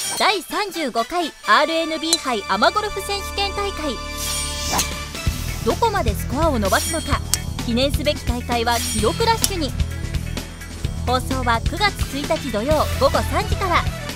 第35回 RNB 杯アマゴルフ選手権大会。どこまでスコアを伸ばすのか、記念すべき大会は記録ラッシュに。放送は9月1日土曜午後3時から。